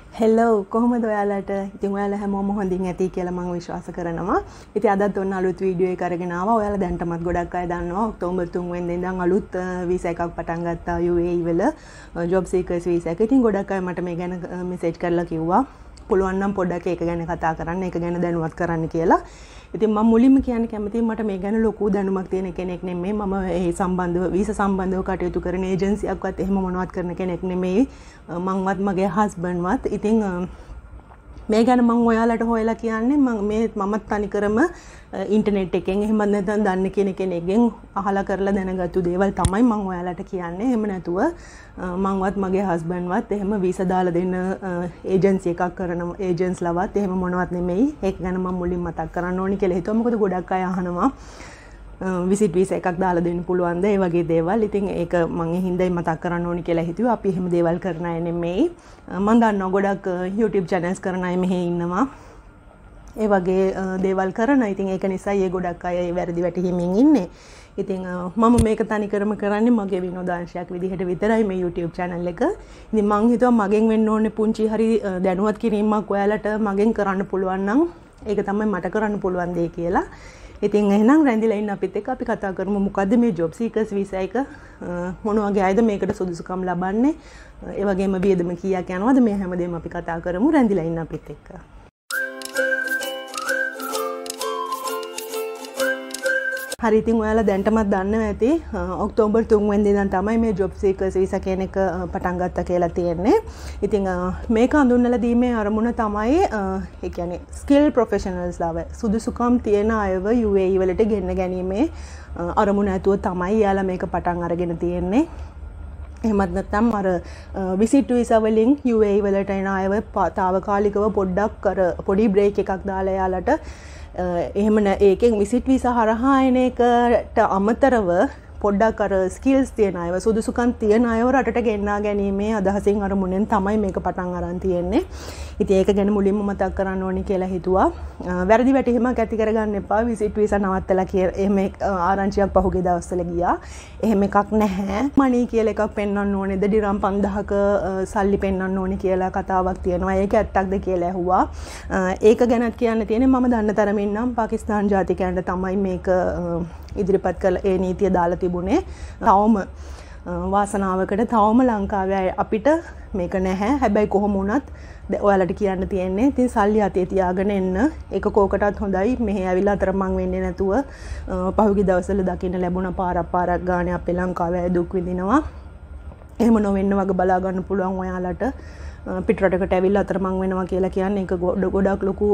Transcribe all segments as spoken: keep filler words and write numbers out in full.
Hello කොහොමද ඔයාලට? ඉතින් ඔයාලා හැමෝම හොඳින් ඇති කියලා මම විශ්වාස කරනවා. ඉතින් අදත් ඔන්න අලුත් වීඩියෝ එකක් අරගෙන ආවා. ඔයාලා දැන්ටමත් ගොඩක් අය දන්නවා ඔක්තෝබර් තුන් වෙනිදා ඉඳන් අලුත් වීසා එකක් පටන් ගත්තා යූ ඒ ඊ වල ජොබ් සීකර්ස් වීසා එක. ඉතින් ගොඩක් අය මට මේ ගැන මෙසේජ් කරලා කිව්වා පුළුවන් නම් පොඩ්ඩක් ඒක ගැන කතා කරන්න, ඒක ගැන දැනුවත් කරන්න කියලා. ඉතින් මම මුලින්ම කියන්න කැමතියි මට මේ ගැන ලොකු දැනුමක් තියෙන කෙනෙක් නෙමෙයි. මම ඒ සම්බන්ධව වීසා සම්බන්ධව කටයුතු කරන ඒජන්සියක්වත් එහෙම මොනවත් කරන කෙනෙක් නෙමෙයි. මංවත් මගේ හස්බන්ඩ්වත්. ඉතින් මේ ගැන මම ඔයාලට හොයලා කියන්නේ මම මේ මමත් තනිකරම ඉන්ටර්නෙට් එකෙන් එහෙම නැත්නම් දන්න කෙනෙක්ගෙන් අහලා කරලා දැනගත්තු දේවල් තමයි මම ඔයාලට කියන්නේ. එහෙම නැතුව මංවත් මගේ හස්බන්ඩ්වත් එහෙම වීසා දාලා දෙන්න ඒජන්සි එකක් කරන ඒජන්ස්ලවත් එහෙම මොනවත් නෙමෙයි. ඒක ගැන මම මුලින් මතක් කරන්න ඕනි කියලා හිතුවා. මොකද ගොඩක් අය අහනවා විසිට් වීසා එකක් දාලා දෙන්න පුළුවන්ද ඒ වගේ දේවල්. ඉතින් ඒක මම ඒ හින්දායි මතක් කරන්න ඕනි කියලා හිතුවා. අපි එහෙම දේවල් කරන අය නෙමෙයි. මම දන්නවා ගොඩක් YouTube channels කරන අය මෙහි ඉන්නවා. ඒ වගේ දේවල් කරන. ඉතින් ඒක නිසා ඒ ගොඩක් අය වැරදි වැටහිමින් ඉන්නේ. ඉතින් මම මේක තනිකරම කරන්නේ මගේ විනෝදාංශයක් විදිහට විතරයි මේ YouTube channel එක. ඉතින් මං හිතුවා මගෙන් වෙන්න ඕනේ පුංචි හරි දැනුවත් කිරීමක් ඔයාලට මගෙන් කරන්න පුළුවන් නම් ඒක තමයි මට කරන්න පුළුවන් දේ කියලා. ඉතින් එහෙනම් රැඳිලා ඉන්න අපිත් එක්ක අපි කතා කරමු මොකද්ද මේ ජොබ් සීකර්ස් වීසා එක මොන වගේ අයද මේකට සුදුසුකම් ලබන්නේ ඒ වගේම වියදම කීයක් යනවද මේ හැමදේම අපි කතා කරමු රැඳිලා ඉන්න අපිත් එක්ක. හරි ඉතින් ඔයාලා දැන්ටමත් දන්නවා ඇති ඔක්තෝබර් තුන් වෙනිදා ඉඳන් තමයි මේ ජොබ් සීකර්ස් වීසා කියන එක පටන් ගත්තා කියලා තියෙන්නේ. ඉතින් මේක හඳුන්වලා දීමේ අරමුණ තමයි ඒ කියන්නේ ස්කිල් ප්‍රොෆෙෂනල්ස් ලාව සුදුසුකම් තියෙන අයව යූ ඒ ඊ වලට ගෙන්න ගැනීමේ අරමුණ ඇතුව තමයි යාලා මේක පටන් අරගෙන තියෙන්නේ. එහෙමත් නැත්නම් අර විසිට් වීසා වලින් යූ ඒ ඊ වලට එන අයව తాවකාලිකව පොඩ්ඩක් අර පොඩි බ්‍රේක් එකක් දාලා යාලට එහෙම ඒකෙන් විසිට් වීසා හරහා එන එකට අමතරව පොඩ්ඩක් අර ස්කිල්ස් තියෙන අයව සුදුසුකම් තියෙන අයව රටට ගෙන්නා ගැනීමේ අදහසින් අර මුනෙන් තමයි මේක පටන් අරන් තියෙන්නේ. ඉතින් ඒක ගැන මුලින්ම මතක් කරන්න ඕනි කියලා හිතුවා. වැරදි වැටහීමක් ඇති කරගන්න එපා. විසිට් වීසා නවත්තලා කියලා එහෙම ආරංචියක් පහුගිය දවස්වල ගියා. එහෙම එකක් නැහැ. මනි කියලා එකක් පෙන්වන්න ඕනේද? ඩිරම් පන්දාහක සල්ලි පෙන්වන්න ඕනි කියලා කතාවක් තියෙනවා. ඒක ඇත්තක්ද කියලා ඇහුවා. ඒක ගැනත් කියන්න තියෙන්නේ මම දන්න තරමින් නම් පාකිස්තාන් ජාතිකයන්ට තමයි මේක ඉදිරිපත් කළ ඒ නීතිය දාලා තිබුණේ. තවම වාසනාවකට තවම ලංකාවේ අපිට මේක නැහැ. හැබැයි කොහොම වුණත් ඔයාලට කියන්න තියෙන්නේ ඉතින් සල්ලි අතේ තියාගෙන එන්න. ඒක කෝකටත් හොඳයි. මෙහෙ ඇවිල්ලා අතරමං වෙන්නේ නැතුව පහුගිය දවස්වල දකින්න ලැබුණ පාරක් පාරක් ගානේ අපේ ලංකාවේ අය දුක් විඳිනවා. එහෙම නොවෙන්න වගේ බලා ගන්න පුළුවන් ඔයාලට. පිටරටකට ඇවිල්ලා අතරමං වෙනවා කියලා කියන්නේ ඒක ගොඩක් ලොකු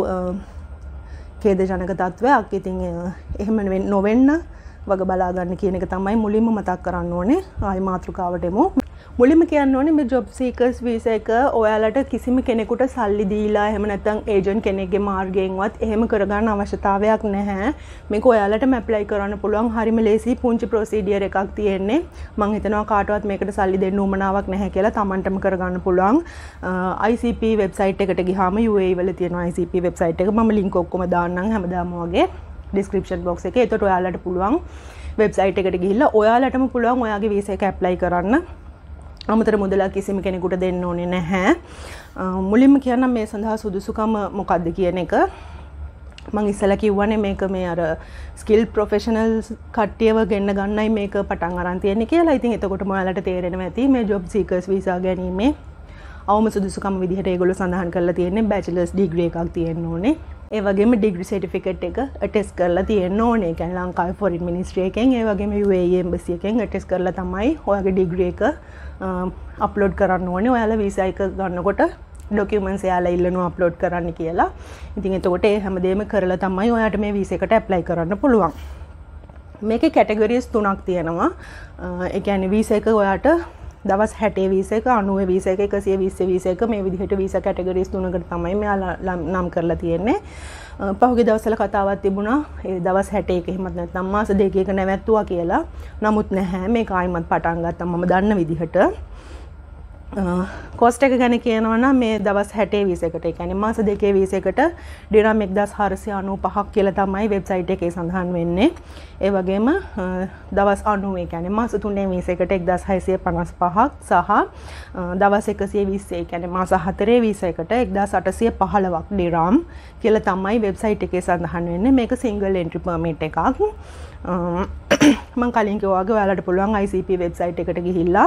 ඛේදජනක තත්වයක්. ඉතින් එහෙම නොවෙන්න වගේ බලා ගන්න කියන එක තමයි මුලින්ම මතක් කරන්න ඕනේ. ආයි මාතෘකාවට එමු. මුලින්ම කියන්න ඕනේ මේ ජොබ් සීකර්ස් වීසා එක ඔයාලට කිසිම කෙනෙකුට සල්ලි දීලා එහෙම නැත්නම් ඒජන්ට් කෙනෙක්ගේ මාර්ගයෙන්වත් එහෙම කරගන්න අවශ්‍යතාවයක් නැහැ. මේක ඔයාලටම ඇප්ලයි කරන්න පුළුවන්. හරිම ලේසි පුංචි ප්‍රොසීඩියර් එකක් තියෙන්නේ. මම හිතනවා කාටවත් මේකට සල්ලි දෙන්න උවමනාවක් නැහැ කියලා Tamanටම කරගන්න පුළුවන්. ආයි සී පී වෙබ්සයිට් එකට ගියාම යූ ඒ ඊ වල තියෙන ආයි සී පී වෙබ්සයිට් එක මම ලින්ක් ඔක්කොම දාන්නම් හැමදාම වගේ ඩිස්ක්‍රිප්ෂන් බොක්ස් එකේ. එතකොට ඔයාලට පුළුවන් වෙබ්සයිට් එකට ගිහිල්ලා ඔයාලටම පුළුවන් ඔයාගේ වීසා එක ඇප්ලයි කරන්න. අමතර මුදලක් කිසිම කෙනෙකුට දෙන්න ඕනේ නැහැ. මුලින්ම කියන්නම් මේ සඳහා සුදුසුකම මොකක්ද කියන එක. මම ඉස්සෙල්ලා කිව්වනේ මේක මේ අර ස්කිල් ප්‍රොෆෙෂනල්ස් කට්ටියව ගෙන්න ගන්නයි මේක පටන් අරන් තියෙන්නේ කියලා. ඉතින් එතකොටම ඔයාලට තේරෙනවා ඇති මේ ජොබ් සීකර්ස් වීසා ගැනීමේ අවම සුදුසුකම් විදිහට ඒගොල්ලෝ සඳහන් කරලා තියෙන්නේ බැචලර්ස් ඩිග්‍රී එකක් තියෙන්න ඕනේ. ඒ වගේම ඩිග්‍රී සර්ටිෆිකේට් එක අටෙස්ට් කරලා තියෙන්න ඕනේ. ඒ කියන්නේ ලංකාවේ ෆොරින් මිනිස්ට්‍රි එකෙන් ඒ වගේම යූ ඒ ඊ එම්බසි එකෙන් අටෙස්ට් කරලා තමයි ඔයාගේ ඩිග්‍රී එක අප්ලෝඩ් කරන්න ඕනේ. ඔයාලා වීසා එක ගන්නකොට ඩොකියුමන්ට්ස් එයාලා ඉල්ලනවා අප්ලෝඩ් කරන්න කියලා. ඉතින් එතකොට ඒ හැමදේම කරලා තමයි ඔයාට මේ වීසා එකට ඇප්ලයි කරන්න පුළුවන්. මේකේ කැටගරිස් තුනක් තියෙනවා. ඒ කියන්නේ වීසා එක ඔයාට දවස් හැටේ වීසා එක, අනූවේ වීසා එක, එකසිය විස්ස වීසා එක මේ විදිහට වීසා කැටගරිස් තුනකට තමයි මෙයා නම් කරලා තියෙන්නේ. පහුගිය දවස්වල කතාවක් තිබුණා ඒ දවස් හැටේ එක එහෙමත් නැත්නම් මාස දෙකක නැවැත්තුවා කියලා. නමුත් නැහැ මේක ආයිමත් පටන් ගත්තා මම දන්න විදිහට. කොස්ට් එක ගැන කියනවා නම් මේ දවස් හැටේ විසිකට, ඒ කියන්නේ මාස දෙකේ විසිකට ඩිරම් එක්දාස් හාරසිය අනූ පහක් කියලා තමයි වෙබ්සයිට් එකේ සඳහන් වෙන්නේ. ඒ වගේම දවස් අනූ, ඒ කියන්නේ මාස තුනේ විසිකට එක්දාස් හයසිය පනස් පහක් සහ දවස් එකසිය විස්ස, ඒ කියන්නේ මාස හතරේ විසිකට එක්දාස් අටසිය පහළොවක් ඩිරම් කියලා තමයි වෙබ්සයිට් එකේ සඳහන් වෙන්නේ. මේක සිංගල් එන්ට්‍රි පර්මිට් එකක්. මම කලින් කිව්වා වගේ ඔයාලට පුළුවන් I C P වෙබ්සයිට් එකට ගිහිල්ලා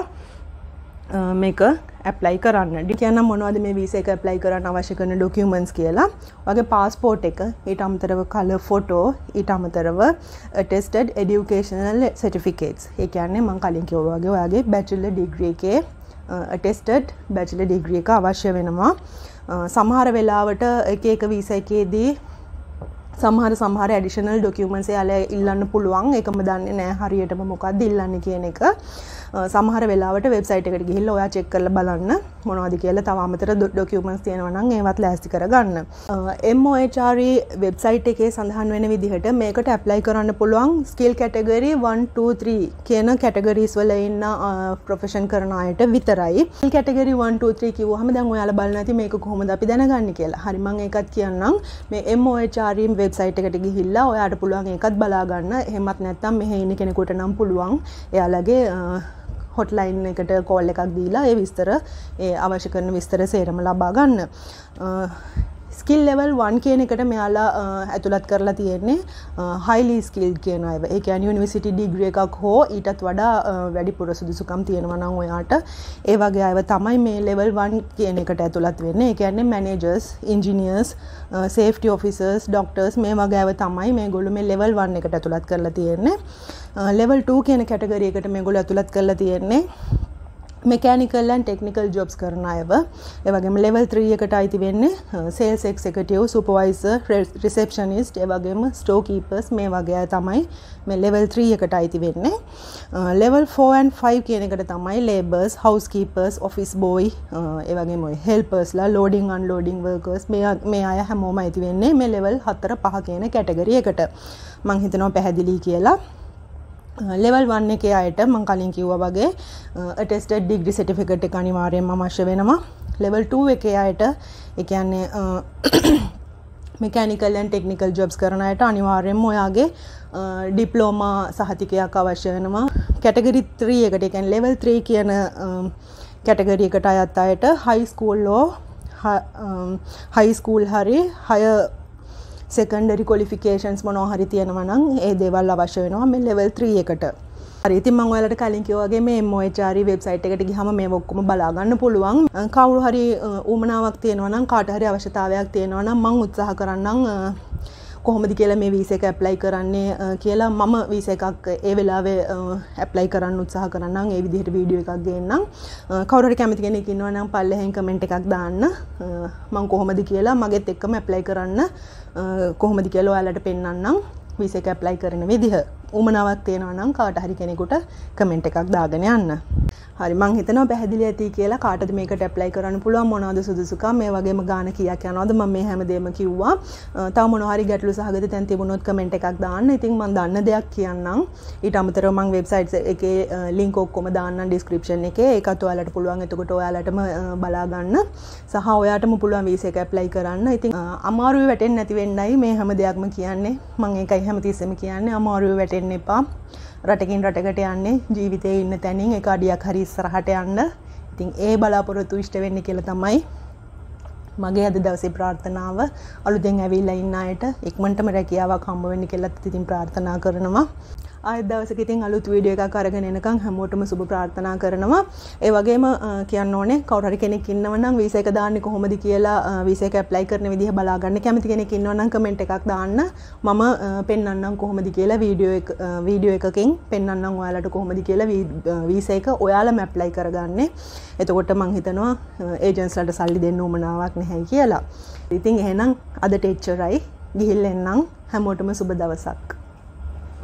මේක ඇප්ලයි කරන්න. කියන්න මොනවද මේ වීසා එක ඇප්ලයි කරන්න අවශ්‍ය කරන ඩොකියුමන්ට්ස් කියලා. වගේ පාස්පෝර්ට් එක, ඊට අමතරව කලර් ෆොටෝ, ඊට අමතරව attested educational certificates. ඒ කියන්නේ මම කලින් කිව්වා වගේ ඔයාගේ බැචලර් ඩිග්‍රී එකේ attested බැචලර් ඩිග්‍රී එක අවශ්‍ය වෙනවා. සමහර වෙලාවට එක එක වීසා එකේදී සමහර සමහර ඇඩිෂනල් ඩොකියුමන්ට්ස් එයාලා ඉල්ලන්න පුළුවන්. ඒකම දන්නේ නැහැ හරියටම මොකක්ද ඉල්ලන්නේ කියන එක. සමහර වෙලාවට වෙබ්සයිට් එකට ගිහිල්ලා ඔයා චෙක් කරලා බලන්න මොනවද කියලා. තව අමතර ඩොකියුමන්ට්ස් තියෙනවා නම් ඒවත් ලෑස්ති කරගන්න. M O H R E website එකේ සඳහන් වෙන විදිහට මේකට ඇප්ලයි කරන්න පුළුවන් skill category one two three කියන කැටගරිස් වල ඉන්න ප්‍රොෆෙෂන් කරන අයට විතරයි. Skill category one two three කිව්වහම දැන් ඔයාලා බලන්න ඇති මේක කොහොමද අපි දැනගන්නේ කියලා. හරි, මම ඒකත් කියන්නම්. මේ M O H R E website එකට ගිහිල්ලා ඔයාට පුළුවන් ඒකත් බලා ගන්න. එහෙමත් නැත්නම් මෙහි ඉන්න කෙනෙකුට නම් පුළුවන් එයාලගේ හොට්ලයින් එකට කෝල් එකක් දීලා ඒ විස්තර ඒ අවශ්‍ය කරන විස්තර සේරම ලබා ගන්න. ස්කිල් ලෙවල් one කියන එකට මෙයාලා ඇතුළත් කරලා තියෙන්නේ highly skilled කියන අය. ඒ කියන්නේ යුනිවර්සිටි ඩිග්‍රී එකක් හෝ ඊටත් වඩා වැඩිපුර සුදුසුකම් තියෙනවා නම් ඔයාට ඒ වගේ අයව තමයි මේ level one කියන එකට ඇතුළත් වෙන්නේ. ඒ කියන්නේ managers, engineers, safety officers, doctors මේ වගේ අය තමයි මේගොල්ලෝ මේ level one එකට ඇතුළත් කරලා තියෙන්නේ. level two කියන කැටගරි එකට මේගොල්ලෝ ඇතුළත් කරලා තියෙන්නේ mechanical and technical jobs කරන අයව. ඒ වගේම level three එකට අයිති වෙන්නේ sales executive, supervisor, receptionist, ඒ වගේම store keepers මේ වගේ අය තමයි මේ level three එකට අයිති වෙන්නේ. level four and five කියන එකට තමයි labourers, housekeepers, office boy, ඒ වගේම helpers ලා, loading unloading workers මේ මේ අය හැමෝම අයිති වෙන්නේ මේ level four five කියන කැටගරි එකට. මම හිතනවා පැහැදිලි කියලා. level one එකේ අයට මම කලින් කිව්වා වගේ attested degree certificate එක අනිවාර්යයෙන්ම අවශ්‍ය වෙනවා. level two එකේ අයට ඒ කියන්නේ mechanical and technical jobs කරන අයට අනිවාර්යයෙන්ම ඔයාගේ diploma සහතිකයක් අවශ්‍ය වෙනවා. category three එකට ඒ කියන්නේ level three කියන category එකට අයත් අයට high school ලෝ high school හරි higher secondary qualifications මොනවා හරි තියෙනවා නම් ඒ දේවල් අවශ්‍ය වෙනවා මේ level three එකට. හරි, ඉතින් මම ඔයාලට කලින් කිව්වා වගේ මේ M O H R E website එකට ගියාම මේව ඔක්කොම බලා ගන්න පුළුවන්. කවුරු හරි ඌමනාවක් තියෙනවා නම්, කාට හරි අවශ්‍යතාවයක් තියෙනවා නම් මම උත්සාහ කරන්නම් කොහොමද කියලා මේ වීසා එක ඇප්ලයි කරන්නේ කියලා. මම වීසා එකක් ඒ වෙලාවේ ඇප්ලයි කරන්න උත්සාහ කරන්නම්. ඒ විදිහට වීඩියෝ එකක් ගේන්නම්. කවුරු හරි කැමති කෙනෙක් ඉන්නවා නම් පල්ලෙහෙන් කමෙන්ට් එකක් දාන්න. මම කොහොමද කියලා මගෙත් එක්කම ඇප්ලයි කරන්න කොහොමද කියලා ඔයාලට පෙන්නන්නම් වීසා එක ඇප්ලයි කරන විදිහ. උමනාවක් තියෙනවා නම් කාට හරි කෙනෙකුට කමෙන්ට් එකක් දාගෙන යන්න. හරි, මම හිතනවා පැහැදිලි ඇති කියලා. කාටද මේකට ඇප්ලයි කරන්න පුළුවන්, මොනවද සුදුසුකම්, මේ වගේම ගාන කීයක් යනවද, මම මේ හැමදේම කිව්වා. තව මොනවා හරි ගැටලු සහගත තැන් තිබුණොත් කමෙන්ට් එකක් දාන්න. ඉතින් මම දන්න දෙයක් කියන්නම්. ඊට අමතරව මම වෙබ්සයිට් එකේ ලින්ක් ඔක්කොම දාන්නම් ඩිස්ක්‍රිප්ෂන් එකේ. ඒකත් ඔයාලට පුළුවන්. එතකොට ඔයාලටම බලා ගන්න සහ ඔයාටම පුළුවන් වීසා එක ඇප්ලයි කරන්න. ඉතින් අමාරුවේ වැටෙන්නේ නැති වෙන්නයි මේ හැම දෙයක්ම කියන්නේ. මම ඒකයි හැමතිස්සෙම කියන්නේ අමාරුවේ වැටෙන්න එපා. රටකින් රටකට යන්නේ ජීවිතේ ඉන්න තැනින් එක අඩියක් හරි ඉස්සරහට යන්න. ඉතින් ඒ බලාපොරොත්තු ඉෂ්ට වෙන්න කියලා තමයි මගේ අද දවසේ ප්‍රාර්ථනාව. අලුතෙන් ඇවිල්ලා ඉන්න අයට ඉක්මනටම රැකියාවක් හම්බ වෙන්න කියලා ඉතින් ප්‍රාර්ථනා කරනවා. ආයෙත් දවසක ඉතින් අලුත් වීඩියෝ එකක් අරගෙන එනකන් හැමෝටම සුබ ප්‍රාර්ථනා කරනවා. ඒ වගේම කියන්න ඕනේ කවුරු හරි කෙනෙක් ඉන්නව නම් වීසා එක දාන්නේ කොහොමද කියලා වීසා එක ඇප්ලයි කරන විදිහ බලා ගන්න කැමති කෙනෙක් ඉන්නව නම් කමෙන්ට් එකක් දාන්න. මම පෙන්වන්නම් කොහොමද කියලා වීඩියෝ එක වීඩියෝ එකකින් පෙන්වන්නම් ඔයාලට කොහොමද කියලා වීසා එක ඔයාලම ඇප්ලයි කරගන්නේ. එතකොට මම හිතනවා ඒජන්ට්ස්ලාට සල්ලි දෙන්න උවමනාවක් නැහැ කියලා. ඉතින් එහෙනම් අදට එච්චරයි. ගිහිල්ලා එන්නම්. හැමෝටම සුබ දවසක්.